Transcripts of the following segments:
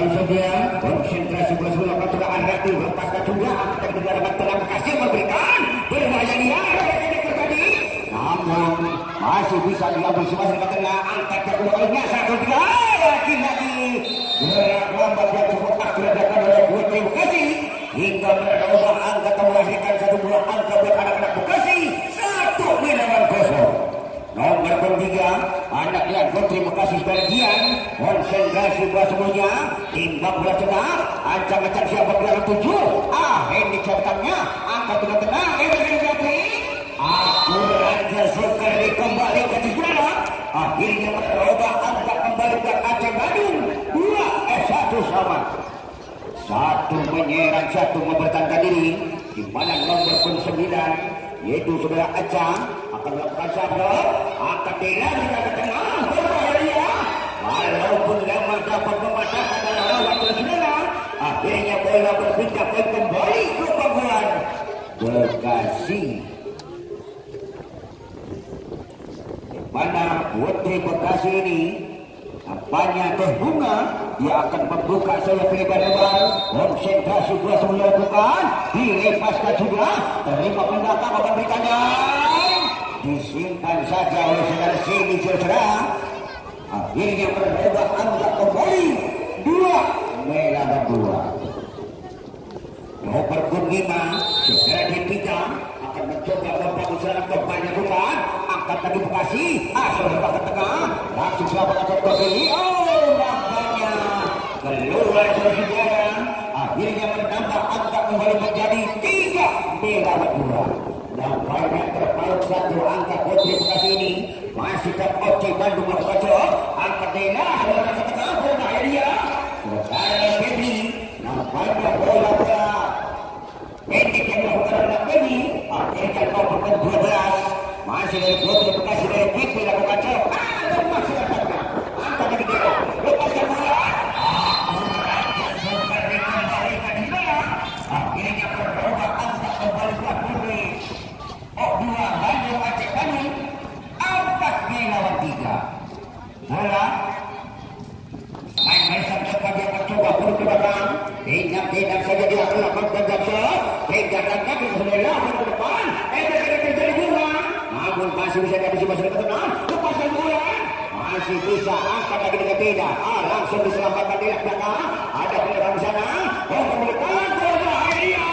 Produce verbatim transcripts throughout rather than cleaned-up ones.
Baru saja konsentrasi bola bola pertukaran ratu lepaskan juga akan negara telah berhasil memberikan berbahaya dia terjadi. Namun masih bisa diambil semua serta tengah angkat kedua kalinya satu tiga lagi-lagi gerak lambat yang cukup akurat dilakukan oleh Putri Bekasi hingga merubah angka melahirkan satu buah angka buat anak-anak Bekasi satu melawan kosong. Nomor tiga anak lihat Putri Bekasi sebagian konsentrasi bola semuanya timbang bola tengah ancang-ancang siapa bola tujuh ah ini cabutannya angkat dengan tenang ini Putri akurat tersukar kembali ke Tisbara akhirnya merubah angka kembali ke Aceh Bandung dua eh satu sama satu menyerang satu mempertahankan diri di mana nomor sembilan yaitu saudara Aceh akan melakukan sabda akan dilarang ke tengah berbahaya walaupun lama dapat mematahkan dalam lawan saudara akhirnya bola berpindah kembali ke pangkuan Bekasi di mana Putri Bekasi ini apanya teh bunga dia akan membuka sayap lebar-lebar konsentrasi bola semula lakukan dilepaskan juga terima pendatang akan berikannya disimpan saja oleh saudara sini saudara akhirnya berubah angka kembali dua melawan dua nomor lima segera dipindah akan mencoba membangun serangan kembali bukan angkat lagi Bekasi asal ke tengah langsung selamat akan kembali oh nampaknya keluar saudara akhirnya menambah angka kembali menjadi tiga melawan dua nampaknya terpaut satu angka Putri Bekasi ini masih terpoceh Bandung melakukan job angkat Dela saudara ke tengah bola dia saudara Febri nampaknya bola-bola pendek yang melakukan anak Febri akhirnya nomor dua belas masih dari Putri Bekasi dari Febri lakukan job ada masih ada angkat lagi dia lepaskan bola akuratnya sukar dikembalikan di bola akhirnya berubah angka kembali buat Putri oh dua Bandung Aceh Bandung empat melawan tiga bola main Maisam cepat dia mencoba buruk ke belakang tindak-tindak saja dia melakukan penjajah tindakan kaki sebelah ke depan eh tidak terjadi bunga namun masih bisa dihabisi masih ke tengah lepaskan bola masih bisa angkat lagi dengan tidak ah langsung diselamatkan di belakang ada penyerangan di sana oh pemilikan bola akhirnya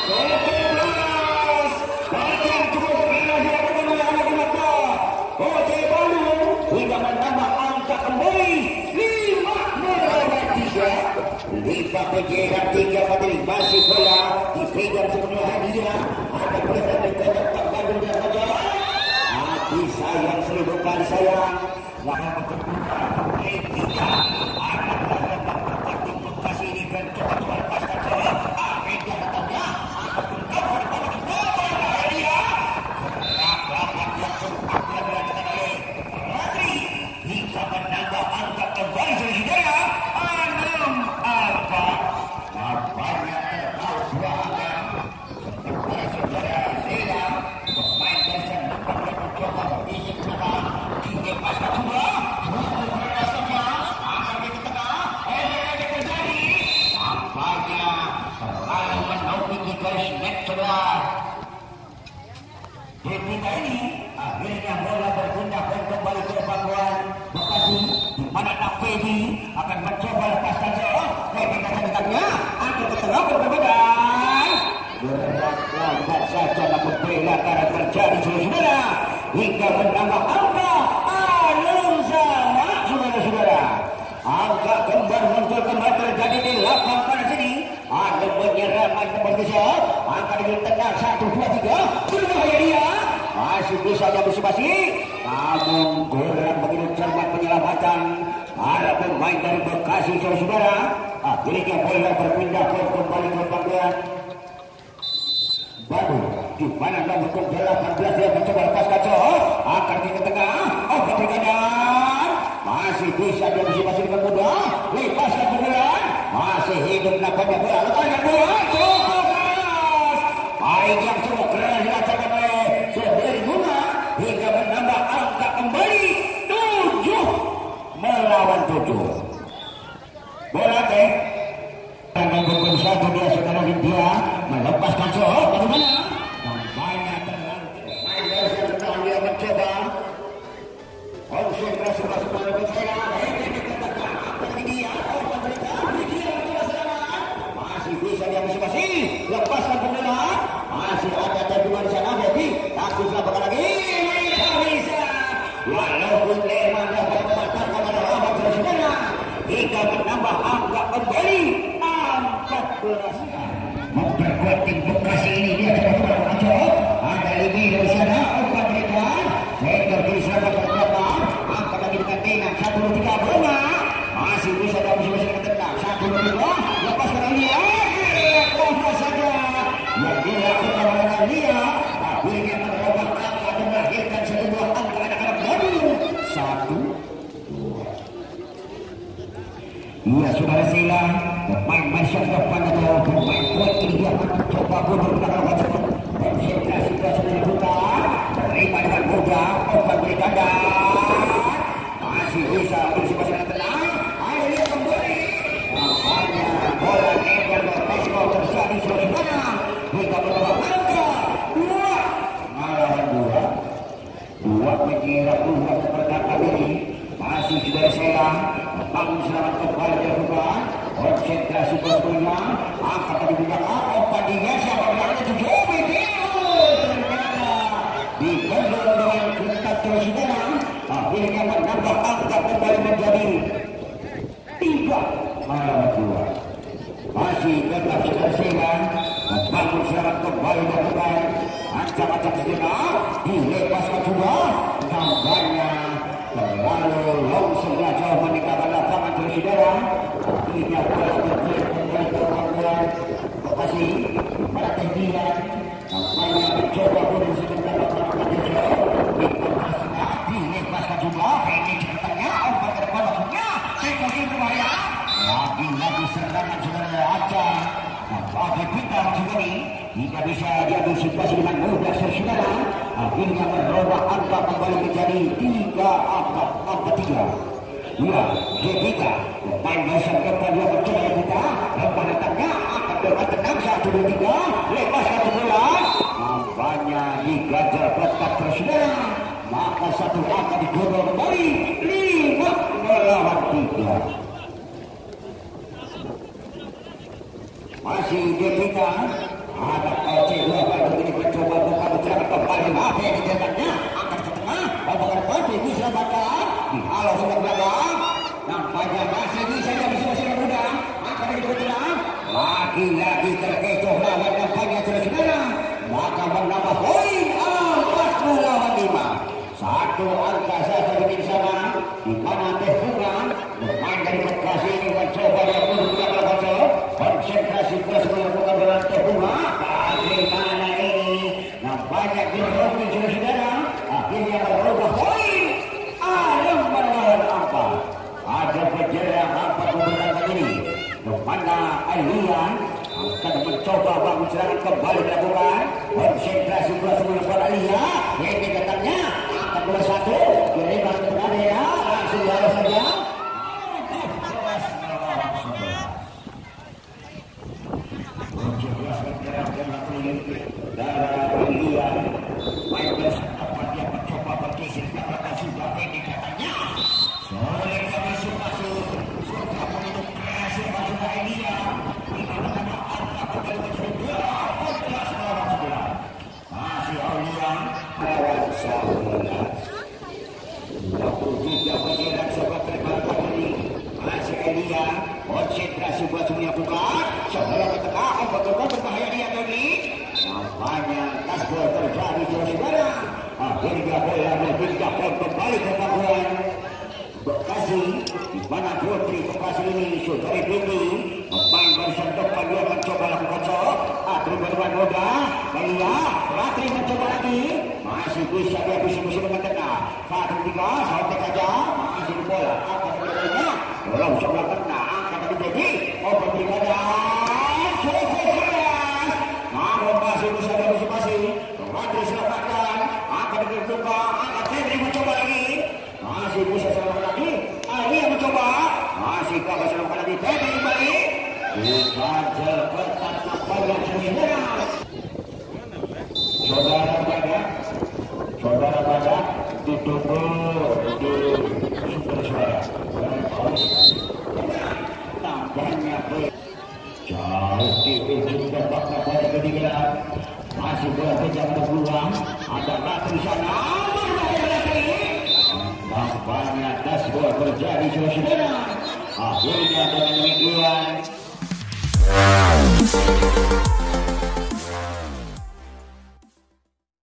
sebelas bagian cukup kena dilakukan oleh anak mata oh Bandung hingga menambah angka kembali lima melawan tiga lima penyerangan tiga materi masih bola dipegang sepenuhnya hadiah ada pesan dari Kota Bandung dan saja hati sayang seribu kali sayang lalu berkembang tiga anak anak Putri Bekasi ini dan coba coba lepaskan bola akhirnya datangnya akan kembali kepada bola hadiah gerak-gerak yang cukup akurat dilakukan oleh Putri hingga menambah angka kembali saudara enam angka nampaknya terpaut dua angka sementara saudara Zela pemain dari Sembang yang mencoba berisi tengah dilepaskan juga berasanya akan ke tengah eh yang terjadi nampaknya terlalu menaungi di garis net saudara ketika ini akhirnya bola berpindah kembali ke pangkuan Bekasi di mana Nak Feby akan mencoba lepaskan bola Feby akan datangnya akan ke tengah berbedaan gerak lambat saja namun pelanggaran terjadi saudara hingga menambah angka alur sama saudara-saudara angka kembar muncul kembali terjadi di lapang pada sini ada penyerangan nomor tiga angka di tengah satu dua tiga berbahaya dia masih bisa dihabisi-habisi namun kurang begitu cermat penyelamatan para pemain dari Bekasi saudara akhirnya bola berpindah kembali ke pangkuan Bandung di mana nomor delapan belas dia mencoba lepaskan jauh akan di tengah oh pertandingan masih bisa dihabisi-habisi dengan mudah lepaskan bola masih hidup nampaknya bola lepaskan bola cukup keras baik yang cukup keras dilakukan oleh Sobri Bunga hingga menambah angka kembali tujuh melawan tujuh bola teh dan membuat satu dia saudara dia melepaskan sohor bagaimana banyak terlalu main dari sebentar dia mencoba konsentrasi masuk ke saya masih bisa dia masing-masing lepaskan bola masih ada terjemahan di sana jadi takut selamatkan lagi bisa walaupun Leman dapat mematahkan pada lawan saudara hingga menambah angka kembali empat belas memperkuat tim Bekasi ini dia coba-coba mencoba ada lebih dari sana empat mereka sektor kiri selatan terbelakang angkat lagi dengan tenang satu dua tiga bola masih bisa dia masing-masing ketendang satu dua tiga lepaskan dia apa saja yang dilakukan oleh dia akhirnya merubah angka dan melahirkan sebuah angka anak-anak baru satu dua iya saudara sila pemain masa depan atau pemain kuat ini dia akan mencoba bunuh belakang macam konsentrasi dia sudah dibuka terima dengan mudah obat berikada masih bisa bersih-bersih dengan tenang akhirnya kembali nampaknya bola negar dan Tesco terjadi saudara hingga menambah angka dua melawan dua dua mengira dua pertama ini masih saudara sila bangun selamat kembali dilakukan konsentrasi berpunya angkat tadi belakang obat dia siapa belakang tujuh video ternyata digondol dengan ketat terus sekarang akhirnya menambah angka kembali menjadi tiga melawan dua masih tetap selesai bangun selamat kembali dilakukan ancam-ancam sejenak dilepaskan juga nampaknya terlalu longsor jauh meninggalkan lapangan terus saudara akhirnya bola bergulir kembali ke ruang Bekasi pada ketinggian nampaknya mencoba bunuh sebentar lapangan jauh dilepaskan juga ini ceritanya obat ke depan maksudnya sekali berbahaya lagi-lagi serangan saudara Aca bagi kita maksudnya ini jika bisa diambil situasi dengan mudah saudara akhirnya merubah angka kembali menjadi tiga empat empat tiga ya kita pemain masa depan dia mencoba kita lepas datangnya akan dapat tenang satu dua tiga lepas satu bola nampaknya digajar tetap tersaudara maka satu angka digondol kembali lima melawan tiga masih kita ada L C dua baru ini mencoba buka berjalan kembali apa yang dijalannya angkat ke tengah bawa ke depan bisa bakar dihalau sudah belakang nampaknya masih bisa dia masih-masih mudah akan dari ke tengah lagi-lagi terkecoh lawan nampaknya saudara maka menambah poin empat melawan lima satu angka saja di sana di mana Teh Bunga bermain dari Bekasi ini mencoba dia bunuh belakang konsol konsentrasi terus melakukan dengan Teh Bunga bagaimana ini nampaknya dirogi saudara akhirnya merubah poin ada melawan empat ada berjalan empat beberapa ini kemana Alia akan mencoba bangun serangan kembali dilakukan konsentrasi terus melakukan Alia ini katanya akan bola satu kiriman ke tengah dia langsung dihalau saja darah pilihan Michael apa dia mencoba berkisir belakang sudah ini katanya soleh masuk-masuk sudah menutup keras masuk ke India di mana-mana angka kembali menjadi delapan belas melawan sebelas masih Aulia melawan sebelas dua puluh tiga penyeran sobat terbalik ini masih Elia konsentrasi buat semuanya buka saudara ke tengah obat-obat berbahaya dia tadi nampaknya kasbol terjadi saudara akhirnya bola berpindah kembali ke Pakuan Bekasi di mana Putri Bekasi ini saudari Putri pemain barisan depan dia mencoba lakukan shot Atri berdepan muda Elia Atri mencoba lagi masih bisa dia bisa-bisa dengan tengah satu tiga sampai saja masih di bola akan berikutnya bola bisa belakang tengah akan terjadi open berikutnya cukup keras namun masih bisa dia masing-masing Atri selamatkan akan berikutnya akan Atri mencoba lagi masih bisa selamat lagi Elia mencoba masih kagak selalu kena di tebe kembali dikajal ketat nampaknya saudara saudara pada saudara pada ditunggu di sumber suara nampaknya jauh di ujung tempat pada ketinggalan masih berada jam berpeluang ada mati sana nampaknya dashboard terjadi saudara akhirnya dengan